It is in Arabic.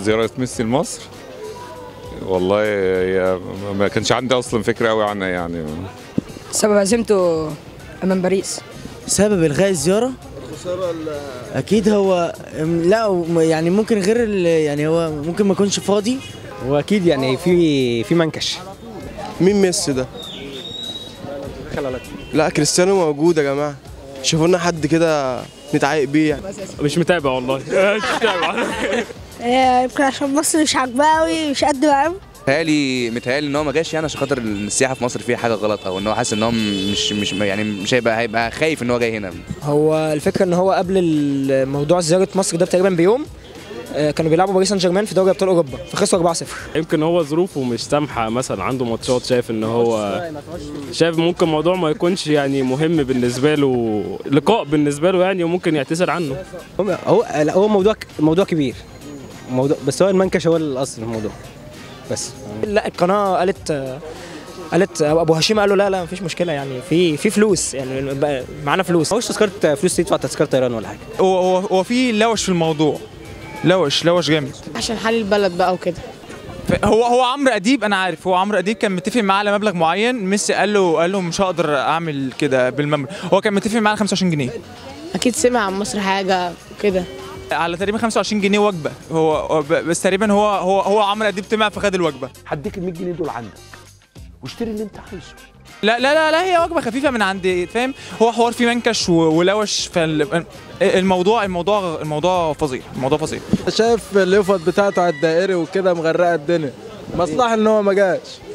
زيارة ميسي لمصر؟ والله ما كانش عندي اصلا فكرة قوي عنها يعني. سبب هزيمته امام باريس. سبب الغاء الزياره اكيد هو لا يعني ممكن غير يعني هو ممكن ما يكونش فاضي. واكيد يعني في منكش. مين ميسي ده؟ لا كريستيانو موجود يا جماعه، شوفوا لنا حد كده نتعايق بيه يعني. مش متابع والله. مش متابع. يمكن عشان مصر مش عاجباه قوي، مش قد معاه. متهيألي ان هو ما جاش يعني عشان خاطر السياحه في مصر فيها حاجه غلط، او ان هو حاسس ان هو مش يعني مش هيبقى خايف ان هو جاي هنا. هو الفكره ان هو قبل موضوع زياره مصر ده تقريبا بيوم كانوا بيلعبوا باريس سان جيرمان في دوري ابطال اوروبا فخسروا 4-0. يمكن هو ظروفه مش سامحه، مثلا عنده ماتشات، شايف ان هو شايف ممكن الموضوع ما يكونش يعني مهم بالنسبه له، لقاء بالنسبه له يعني، وممكن يعتذر عنه. هو موضوع كبير، بس هو المنكش هو الاصل في الموضوع بس. لا القناه قالت ابو هشيم قال له لا مفيش مشكله يعني، في فلوس يعني، معانا فلوس. مش تذكره فلوس تدفع تذكره طيران ولا حاجه. هو في لوش في الموضوع، لوش جامد عشان حال البلد بقى وكده. هو عمرو اديب، انا عارف هو عمرو اديب كان متفق معاه على مبلغ معين، ميسي قال له مش هقدر اعمل كده بالمبلغ، هو كان متفق معاه على 25 جنيه. اكيد سمع عن مصر حاجه كده على تقريبا 25 جنيه وجبه، هو بس تقريبا هو عمرو اديب طمع فخد الوجبه. هديك ال 100 جنيه دول عندك واشتري اللي انت عايزه. لا هي وجبه خفيفه من عند، فاهم؟ هو حوار فيه منكش ولوش، الموضوع فظيع، الموضوع فظيع. شايف اليوفط بتاعته على الدائري وكده مغرقه الدنيا، مصلحه ان هو ما جاش.